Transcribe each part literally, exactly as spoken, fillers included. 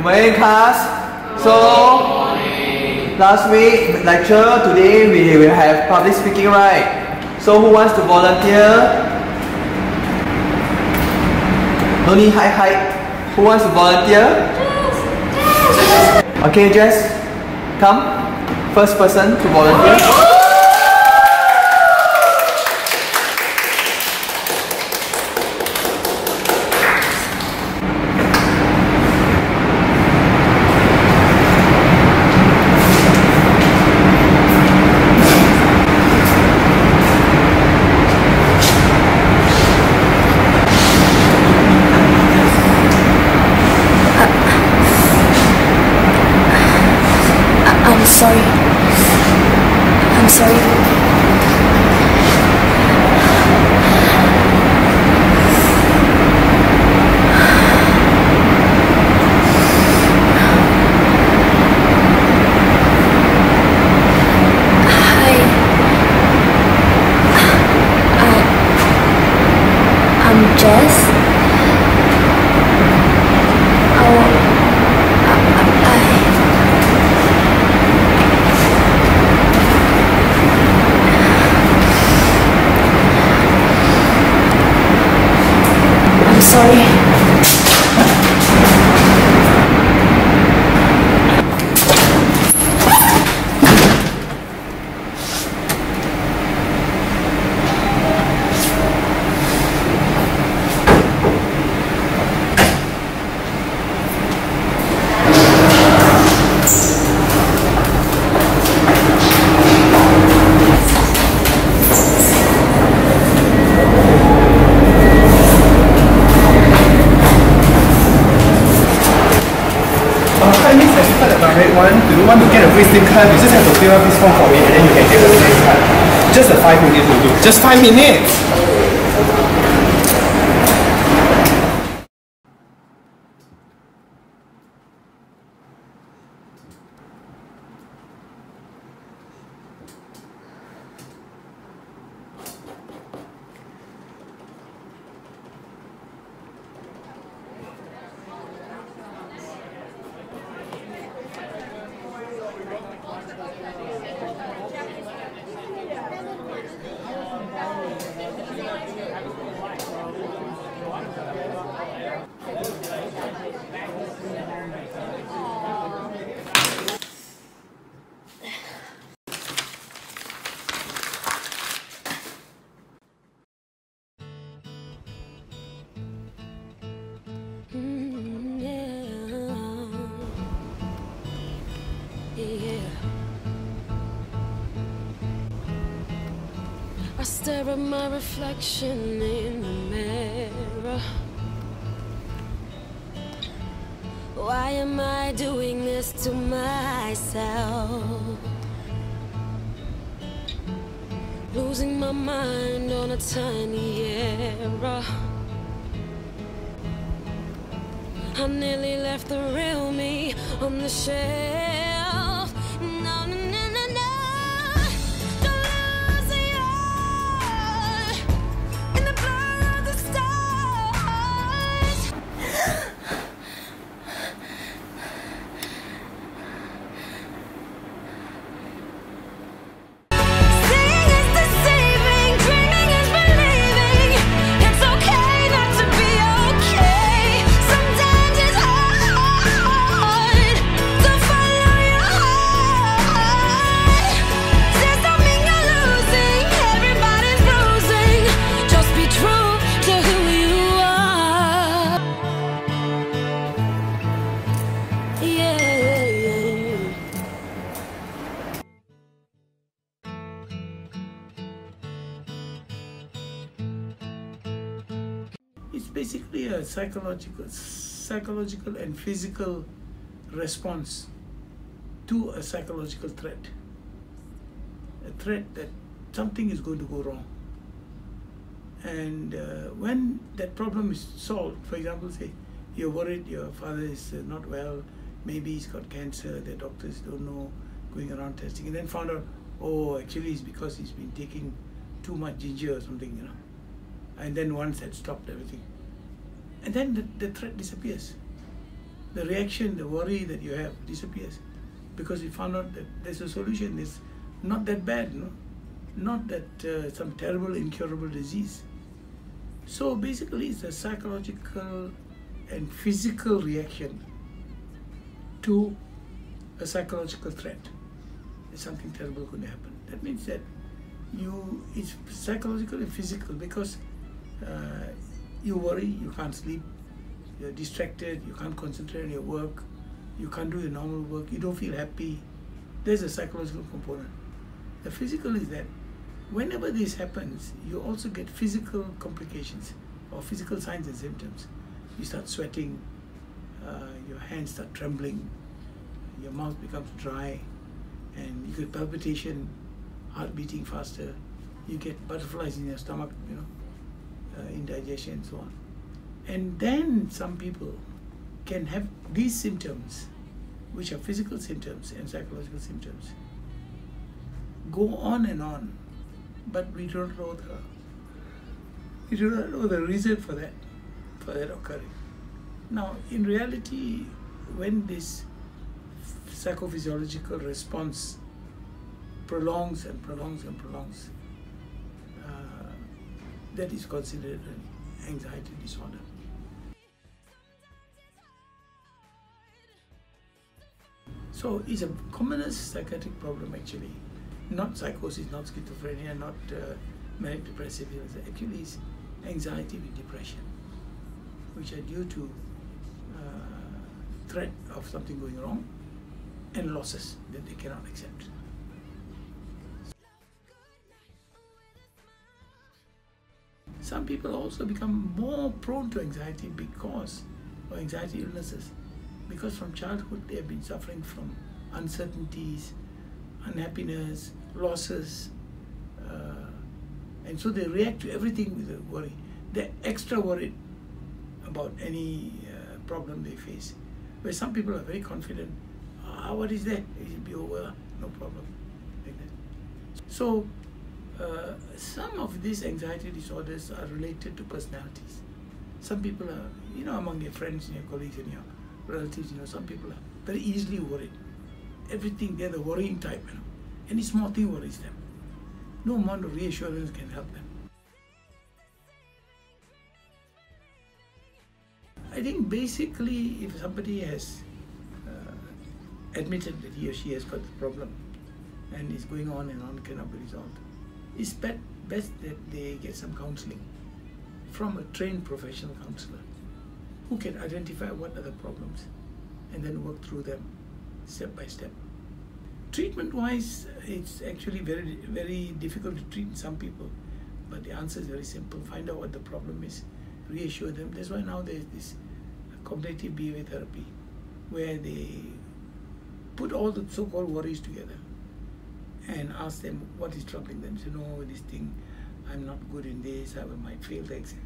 morning, class. So, last week lecture, today we will have public speaking, right? So, who wants to volunteer? No need hide, hide. Who wants to volunteer? Okay, Jess, come. First person to volunteer. I'm sorry. I'm sorry. Hi. I, I'm Jess. Oh, I, I I'm sorry. One, you don't want to get a visiting card, you just have to fill out this form for me and then you can get a visiting card. Just a five minutes will do. Just five minutes! I stare at my reflection in the mirror. Why am I doing this to myself? Losing my mind on a tiny error. I nearly left the real me on the shelf. No, no, no, no, no. It's basically a psychological, psychological and physical response to a psychological threat. A threat that something is going to go wrong. And uh, when that problem is solved, for example, say you're worried your father is uh, not well, maybe he's got cancer, the doctors don't know, going around testing, and then found out, oh, actually it's because he's been taking too much ginger or something, you know. And then once that stopped everything. And then the, the threat disappears. the reaction, the worry that you have disappears because you found out that there's a solution. It's not that bad, no? Not that uh, some terrible, incurable disease. So basically, it's a psychological and physical reaction to a psychological threat. There's something terrible going to happen. That means that you, it's psychological and physical because uh, you worry, you can't sleep, you're distracted, you can't concentrate on your work, you can't do your normal work, you don't feel happy. There's a psychological component. The physical is that whenever this happens, you also get physical complications or physical signs and symptoms. You start sweating, uh, your hands start trembling, your mouth becomes dry, and you get palpitation, heart beating faster, you get butterflies in your stomach, you know, uh, indigestion and so on. And then some people can have these symptoms, which are physical symptoms and psychological symptoms, go on and on, but we don't know the we do not know the reason for that, for that occurring. Now, in reality, when this psychophysiological response prolongs and prolongs and prolongs, uh, that is considered an anxiety disorder. So it's a commonest psychiatric problem actually, not psychosis, not schizophrenia, not uh, manic depressive illness. Actually, it's anxiety with depression, which are due to uh, threat of something going wrong and losses that they cannot accept. Some people also become more prone to anxiety because of anxiety illnesses, because from childhood they have been suffering from uncertainties, unhappiness, losses, uh, and so they react to everything with a worry. They're extra worried about any uh, problem they face. Where some people are very confident, ah, what is that? It will be over, no problem, like that. So, uh, some of these anxiety disorders are related to personalities. Some people are, you know, among your friends and your colleagues and your relatives, you know, some people are very easily worried. Everything, they're the worrying type, you know. Any small thing worries them. No amount of reassurance can help them. I think basically if somebody has uh, admitted that he or she has got the problem and is going on and on, cannot be resolved, it's best that they get some counseling from a trained professional counselor who can identify what are the problems and then work through them step by step. Treatment-wise, it's actually very, very difficult to treat some people, but the answer is very simple. Find out what the problem is, reassure them. That's why now there's this cognitive behavior therapy, where they put all the so-called worries together and ask them what is troubling them. So, no, this thing, I'm not good in this, I might fail the exam.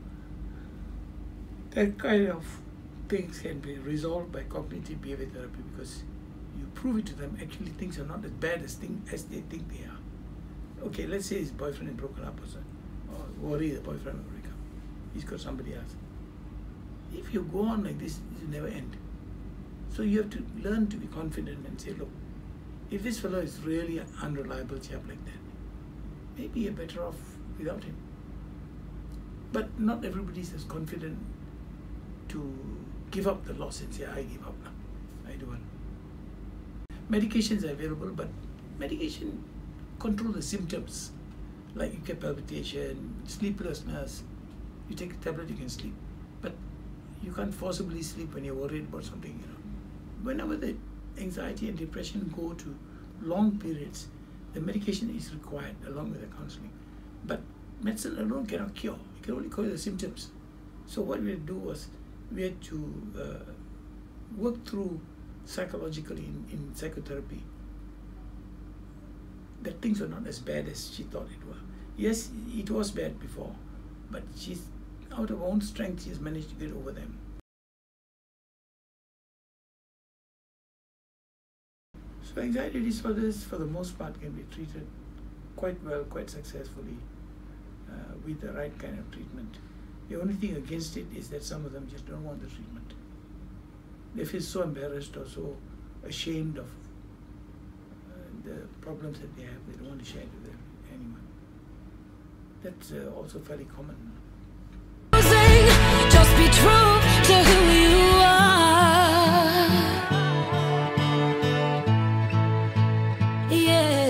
That kind of things can be resolved by cognitive behavior therapy because you prove it to them, actually things are not as bad as, thing, as they think they are. Okay, let's say his boyfriend is broken up or so, or worry the boyfriend will break up. He's got somebody else. If you go on like this, it will never end. So you have to learn to be confident and say, look, if this fellow is really an unreliable chap like that, maybe you're better off without him. But not everybody is as confident to give up the loss and say, I give up now, I don't want. Medications are available, but medication control the symptoms, like you get palpitation, sleeplessness. You take a tablet, you can sleep, but you can't forcibly sleep when you're worried about something. You know, whenever the anxiety and depression go to long periods, the medication is required along with the counseling. But medicine alone cannot cure; it can only cure the symptoms. So what we had to do was we had to uh, work through psychologically in, in psychotherapy that things were not as bad as she thought it were. Yes, it was bad before, but she's out of her own strength, she has managed to get over them. So anxiety disorders for the most part can be treated quite well, quite successfully uh, with the right kind of treatment. The only thing against it is that some of them just don't want the treatment. They feel so embarrassed or so ashamed of uh, the problems that they have. They don't want to share it with anyone. That's uh, also fairly common. Just be true to who you are. Yeah.